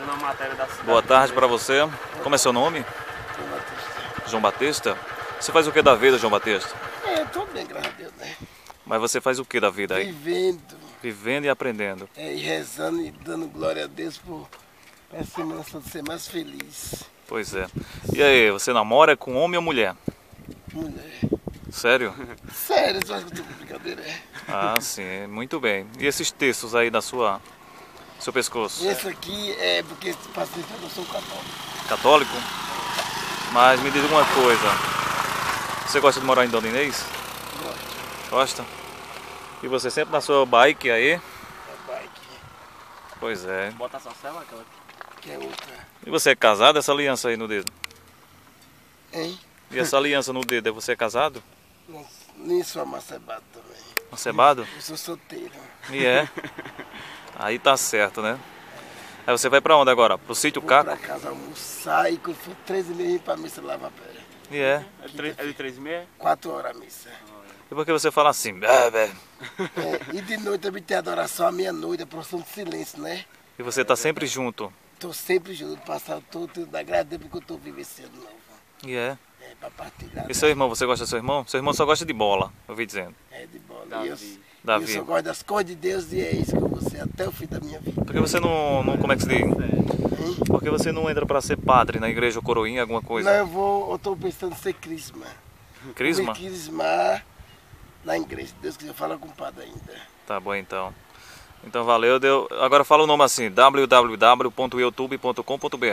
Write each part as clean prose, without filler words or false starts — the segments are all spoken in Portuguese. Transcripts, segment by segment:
fazendo uma matéria da cidade. Boa tarde para você. Como é seu nome? João Batista. João Batista? Você faz o que da vida, João Batista? Eu tô bem, graças a Deus, né? Mas você faz o que da vida aí? Vivendo, Vivendo e aprendendo. e rezando e dando glória a Deus por essa semana Santa ser mais feliz. Pois é. E aí, você namora com homem ou mulher? Mulher. Sério? Sério, você acha que eu tô com brincadeira? Ah, sim. Muito bem. E esses textos aí da seu pescoço? Esse aqui é porque passei eu sou católico. Católico? Mas me diz uma coisa. Você gosta de morar em Dona Inês? Gosto. Gosta? E você sempre na sua bike aí? É bike, Pois é. Bota essa cela, aquela. que é outra. E você é casado? Essa aliança aí no dedo? Hein? E essa aliança no dedo, você é casado? Não, nem sou amacebado também. Macebado? Eu sou solteiro. E é. Aí tá certo, né? Aí você vai pra onde agora? Pro sítio Vou Caco? pra casa almoçar e quando for 13h30 pra missa lavar pé. E é. É de 3h30? 4 horas a missa. E por que você fala assim? Bebe? É, e de noite também tem adoração à meia-noite, a porção de silêncio, né? E você tá sempre junto? Tô sempre junto, passar todo da graça a Deus porque eu tô vivendo esse ano novo. E é. É, pra partilhar. E seu irmão, você gosta do seu irmão? Seu irmão só gosta de bola, eu ouvi dizendo. É de bola. Davi. Davi. Eu só gosto das coisas de Deus e é isso que eu vou ser até o fim da minha vida. Por que você não como é que se diz? Hein? Por que você não entra pra ser padre na igreja ou coroinha, alguma Não, coisa? eu tô pensando em ser crisma. Crisma? Vou me crismar na igreja, se Deus quiser, falar com o padre ainda. Tá bom então. Então valeu, deu. Agora fala o nome assim, www.youtube.com.br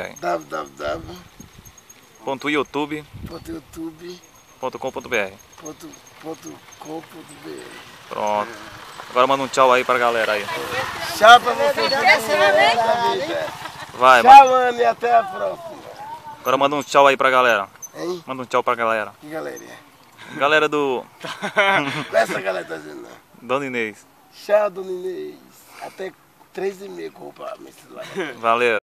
www.youtube.com.br .youtube.com.br Pronto. Agora manda um tchau aí pra galera aí. Tchau pra vocês. Vai, Tchau, mano, e até a próxima. agora manda um tchau aí pra galera. Hein? Manda um tchau pra galera. Que galerinha? Galera do Não é essa galera que tá dizendo, não. Dona Inês. Tchau, dona Inês. Até 3h30 com roupa, me Valeu.